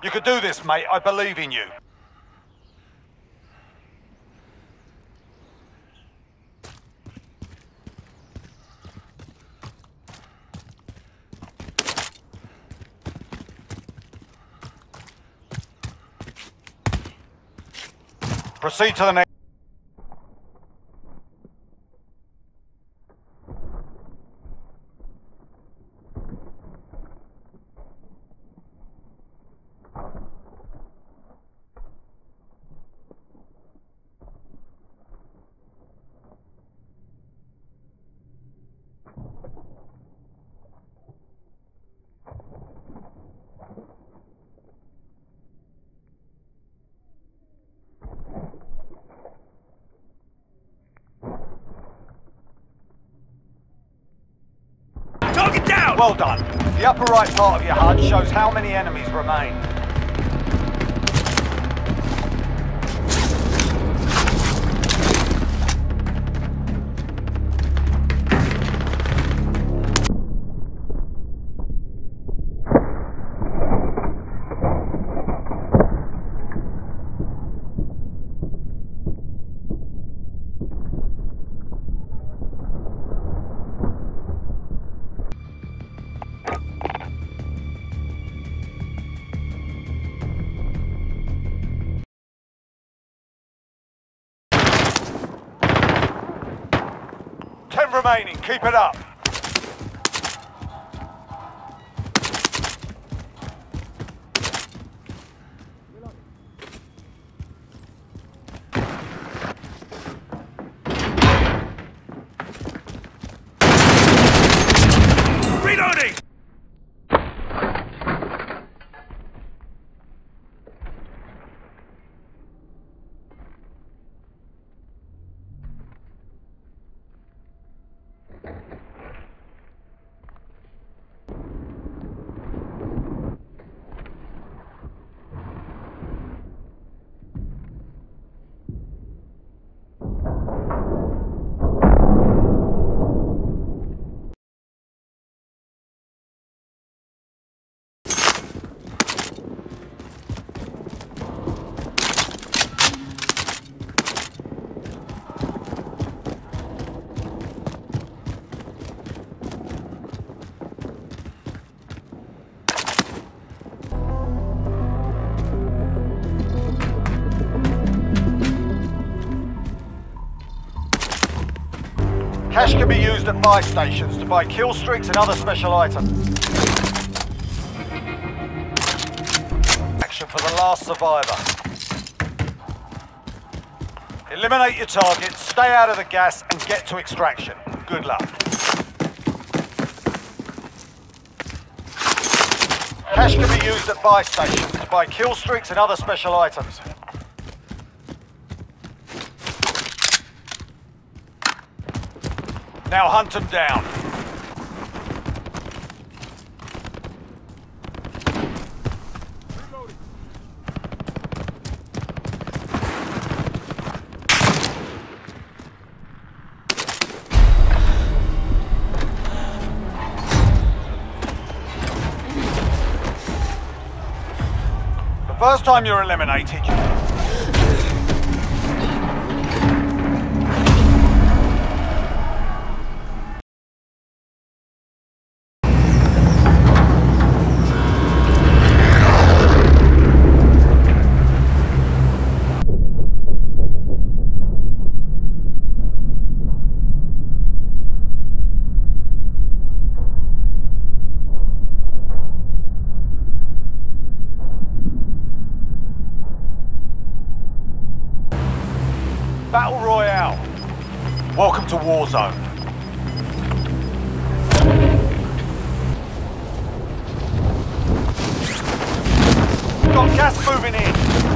You could do this, mate. I believe in you. Proceed to the next. Target down! Well done. The upper right part of your HUD shows how many enemies remain. Remaining, keep it up. Reloading! Cash can be used at buy stations to buy kill streaks and other special items. Action for the last survivor. Eliminate your target, stay out of the gas, and get to extraction. Good luck. Cash can be used at buy stations to buy kill streaks and other special items. Now hunt them down. The first time you're eliminated, Battle Royale. Welcome to Warzone. Got gas moving in.